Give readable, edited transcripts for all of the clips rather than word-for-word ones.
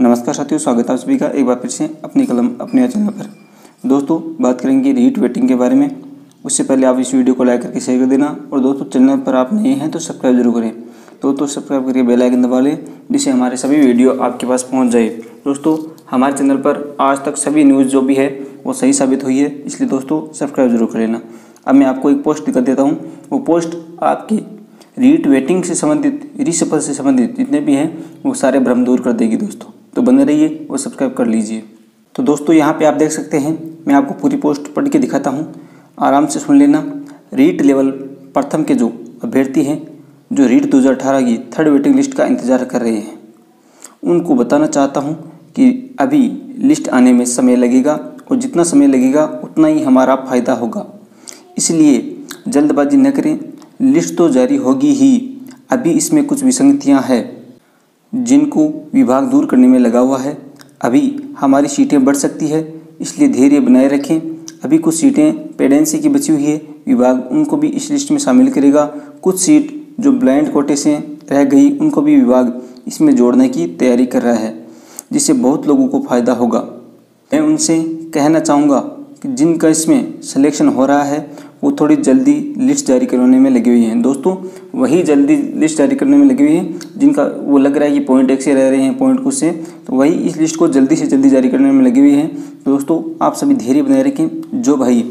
नमस्कार साथियों, स्वागत है आप सभी का एक बार फिर से अपनी कलम अपने चैनल पर। दोस्तों बात करेंगे रीट वेटिंग के बारे में। उससे पहले आप इस वीडियो को लाइक करके शेयर कर देना और दोस्तों चैनल पर आप नए हैं तो सब्सक्राइब जरूर करें। दोस्तों सब्सक्राइब करके बेल आइकन दबा लें जिससे हमारे सभी वीडियो आपके पास पहुँच जाए। दोस्तों हमारे चैनल पर आज तक सभी न्यूज़ जो भी है वो सही साबित हुई है, इसलिए दोस्तों सब्सक्राइब जरूर कर लेना। अब मैं आपको एक पोस्ट दिखा देता हूँ। वो पोस्ट आपकी रीट वेटिंग से संबंधित, रीसफल से संबंधित जितने भी हैं वो सारे भ्रम दूर कर देगी दोस्तों। तो बने रहिए और सब्सक्राइब कर लीजिए। तो दोस्तों यहाँ पे आप देख सकते हैं, मैं आपको पूरी पोस्ट पढ़ के दिखाता हूँ, आराम से सुन लेना। रीट लेवल प्रथम के जो अभ्यर्थी हैं जो रीट 2018 की थर्ड वेटिंग लिस्ट का इंतज़ार कर रहे हैं, उनको बताना चाहता हूँ कि अभी लिस्ट आने में समय लगेगा और जितना समय लगेगा उतना ही हमारा फ़ायदा होगा। इसलिए जल्दबाजी न करें, लिस्ट तो जारी होगी ही। अभी इसमें कुछ विसंगतियाँ हैं जिनको विभाग दूर करने में लगा हुआ है। अभी हमारी सीटें बढ़ सकती है, इसलिए धैर्य बनाए रखें। अभी कुछ सीटें पेडेंसी की बची हुई है, विभाग उनको भी इस लिस्ट में शामिल करेगा। कुछ सीट जो ब्लाइंड कोटे से रह गई उनको भी विभाग इसमें जोड़ने की तैयारी कर रहा है, जिससे बहुत लोगों को फ़ायदा होगा। मैं उनसे कहना चाहूँगा कि जिनका इसमें सिलेक्शन हो रहा है वो थोड़ी जल्दी लिस्ट जारी करवाने में लगी हुई हैं। दोस्तों वही जल्दी लिस्ट जारी करने में लगी हुई हैं जिनका वो लग रहा है कि पॉइंट 1 से रह रहे हैं, पॉइंट कुछ से, तो वही इस लिस्ट को जल्दी से जल्दी जारी करने में लगी हुई हैं। तो दोस्तों आप सभी धैर्य बनाए रखें। जो भाई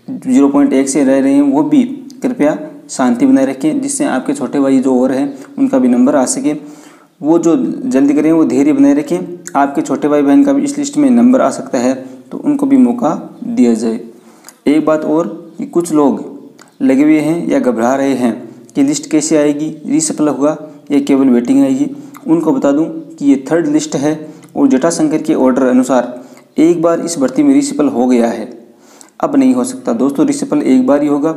0.1 से रह रहे हैं वो भी कृपया शांति बनाए रखें, जिससे आपके छोटे भाई जो और हैं उनका भी नंबर आ सके। वो जो जल्दी करें वो धैर्य बनाए रखें। आपके छोटे भाई बहन का भी इस लिस्ट में नंबर आ सकता है तो उनको भी मौका दिया जाए। एक बात और कि कुछ लोग लगे हुए हैं या घबरा रहे हैं कि लिस्ट कैसे आएगी, रीसफल होगा या केवल वेटिंग आएगी, उनको बता दूं कि ये थर्ड लिस्ट है और जटाशंकर के ऑर्डर अनुसार एक बार इस भर्ती में रीसफल हो गया है, अब नहीं हो सकता। दोस्तों रीसफल एक बार ही होगा।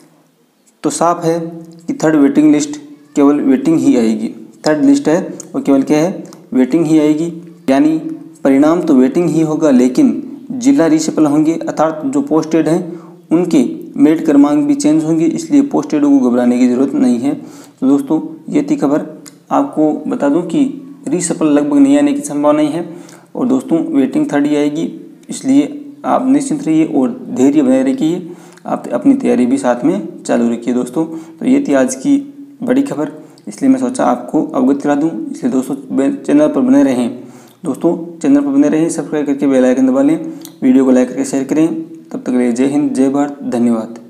तो साफ है कि थर्ड वेटिंग लिस्ट केवल वेटिंग ही आएगी। थर्ड लिस्ट है और केवल क्या है, वेटिंग ही आएगी। यानी परिणाम तो वेटिंग ही होगा, लेकिन जिला रीसफल होंगे, अर्थात जो पोस्टेड हैं उनके मेरिट क्रमांक भी चेंज होंगे, इसलिए पोस्टेडों को घबराने की ज़रूरत नहीं है। तो दोस्तों ये थी खबर। आपको बता दूं कि रीसफल लगभग नहीं आने की संभावना ही है और दोस्तों वेटिंग थर्ड ही आएगी, इसलिए आप निश्चिंत रहिए और धैर्य बनाए रखिए। आप अपनी तैयारी भी साथ में चालू रखिए दोस्तों। तो ये थी आज की बड़ी खबर, इसलिए मैं सोचा आपको अवगत करा दूँ। इसलिए दोस्तों चैनल पर बने रहें। दोस्तों चैनल पर बने रहें, सब्सक्राइब करके बेल आइकन दबा लें, वीडियो को लाइक करके शेयर करें। तब तक के लिए जय हिंद, जय भारत, धन्यवाद।